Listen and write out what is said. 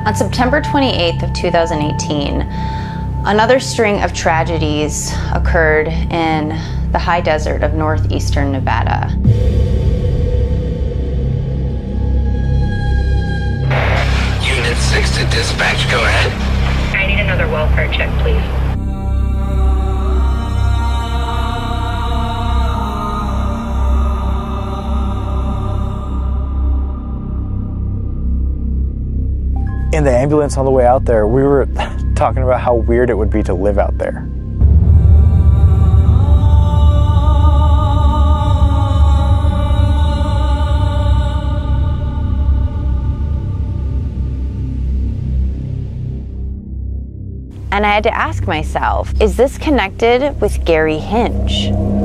On September 28th of 2018, another string of tragedies occurred in the high desert of northeastern Nevada. Unit 6 to dispatch, go ahead. I need another welfare check, please. In the ambulance on the way out there, we were talking about how weird it would be to live out there. And I had to ask myself, is this connected with Gary Hinge?